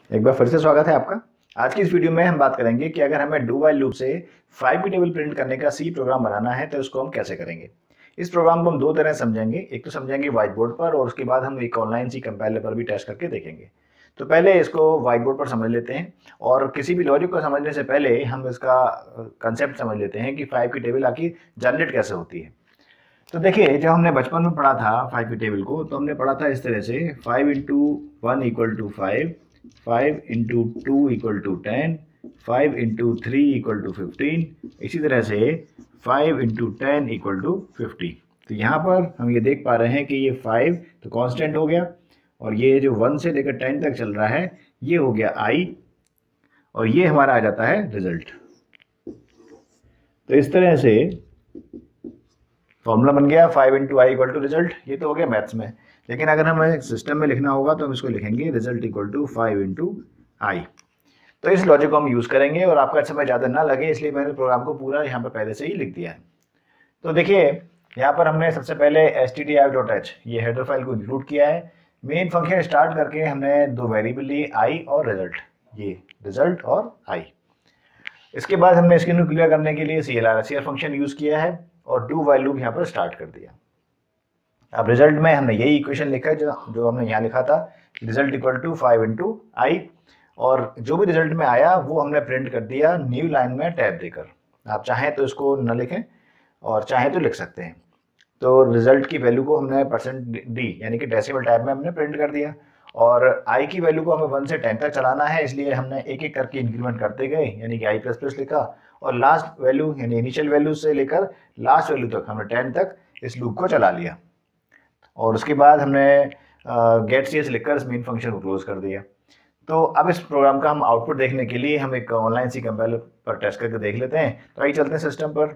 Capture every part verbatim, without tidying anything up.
एक बार फिर से स्वागत है आपका। आज की इस वीडियो में हम बात करेंगे कि अगर हमें डू व्हाइल लूप से फाइव की टेबल प्रिंट करने का सी प्रोग्राम बनाना है तो उसको हम कैसे करेंगे। इस प्रोग्राम को हम दो तरह समझेंगे, एक तो समझेंगे व्हाइट बोर्ड पर और उसके बाद हम एक ऑनलाइन सी कंपाइलर पर भी टेस्ट करके देखेंगे। तो पहले इसको व्हाइट बोर्ड पर समझ लेते हैं और किसी भी लॉजिक को समझने से पहले हम इसका कंसेप्ट समझ लेते हैं कि फाइव की टेबल आखिर जनरेट कैसे होती है। तो देखिए, जब हमने बचपन में पढ़ा था फाइव की टेबल को तो हमने पढ़ा था इस तरह से, five into one equal to five, five into two equal to ten, five into three equal to fifteen, इसी तरह से five into ten equal to fifty. तो यहाँ पर हम ये देख पा रहे हैं कि ये फाइव तो कांस्टेंट हो गया और ये जो वन से लेकर टेन तक चल रहा है ये हो गया आई और ये हमारा आ जाता है रिजल्ट। तो इस तरह से फॉर्मूला बन गया five into i equal to result. ये तो हो गया मैथ्स में, लेकिन अगर हमें सिस्टम में लिखना होगा तो हम इसको लिखेंगे result equal to five into i. तो इस लॉजिक को हम यूज़ करेंगे और आपका समय ज़्यादा ना लगे इसलिए मैंने प्रोग्राम को पूरा यहाँ पर पहले से ही लिख दिया है। तो देखिए, यहाँ पर हमने सबसे पहले S T D I dot H ये हेडर फाइल को इंक्लूड किया है। मेन फंक्शन स्टार्ट करके हमने दो वेरिएबल लिए, आई और रिजल्ट, ये रिजल्ट और आई। इसके बाद हमने इसके को क्लियर करने के लिए C L R C R function use किया है और डू व्हाइल लूप यहाँ पर स्टार्ट कर दिया। अब रिजल्ट में हमने यही इक्वेशन लिखा है जो जो हमने यहाँ लिखा था, result equal to five into i, और जो भी रिजल्ट में आया वो हमने प्रिंट कर दिया न्यू लाइन में टैब देकर। आप चाहें तो इसको न लिखें और चाहें तो लिख सकते हैं। तो रिजल्ट की वैल्यू को हमने परसेंट डी यानी कि डेसिमल टाइप में हमने प्रिंट कर दिया और आई की वैल्यू को हमें वन से टेन तक चलाना है, इसलिए हमने एक एक करके इंक्रीमेंट करते गए यानी कि आई प्लस प्लस लिखा और लास्ट वैल्यू यानी इनिशियल वैल्यू से लेकर लास्ट वैल्यू तक हमने टेन तक इस लूप को चला लिया और उसके बाद हमने गेट सी एस लिखकर इस मेन फंक्शन को क्लोज कर दिया। तो अब इस प्रोग्राम का हम आउटपुट देखने के लिए हम एक ऑनलाइन सी कंपाइलर पर टेस्ट करके देख लेते हैं। तो आइए चलते हैं सिस्टम पर।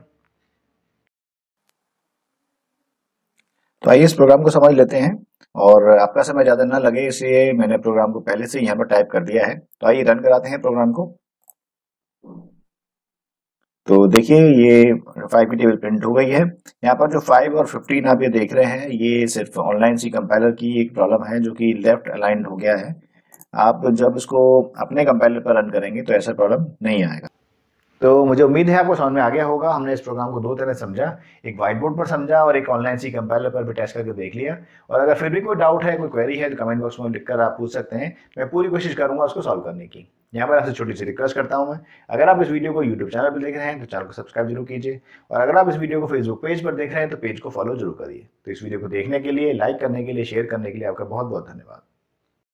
तो आइए इस प्रोग्राम को समझ लेते हैं और आपका समय ज़्यादा ना लगे इसलिए मैंने प्रोग्राम को पहले से यहाँ पर टाइप कर दिया है। तो आइए रन कराते हैं प्रोग्राम को। तो देखिए, ये फाइव की टेबल प्रिंट हो गई है। यहाँ पर जो फाइव और फिफ्टीन आप ये देख रहे हैं ये सिर्फ ऑनलाइन सी कंपाइलर की एक प्रॉब्लम है जो कि लेफ्ट अलाइंड हो गया है। आप जब इसको अपने कंपाइलर पर रन करेंगे तो ऐसा प्रॉब्लम नहीं आएगा। तो मुझे उम्मीद है आपको समझ में आ गया होगा। हमने इस प्रोग्राम को दो तरह समझा, एक व्हाइट बोर्ड पर समझा और एक ऑनलाइन सी कंपाइलर पर भी टेस्ट करके देख लिया। और अगर फिर भी कोई डाउट है, कोई क्वेरी है तो कमेंट बॉक्स में लिखकर आप पूछ सकते हैं। मैं पूरी कोशिश करूंगा उसको सॉल्व करने की। यहाँ पर आपसे छोटी सी रिक्वेस्ट करता हूँ मैं, अगर आप इस वीडियो को यूट्यूब चैनल पर देख रहे हैं तो चैनल को सब्सक्राइब जरूर कीजिए और अगर आप इस वीडियो को फेसबुक पेज पर देख रहे हैं तो पेज को फॉलो जरूर करिए। तो इस वीडियो को देखने के लिए, लाइक करने के लिए, शेयर करने के लिए आपका बहुत बहुत धन्यवाद।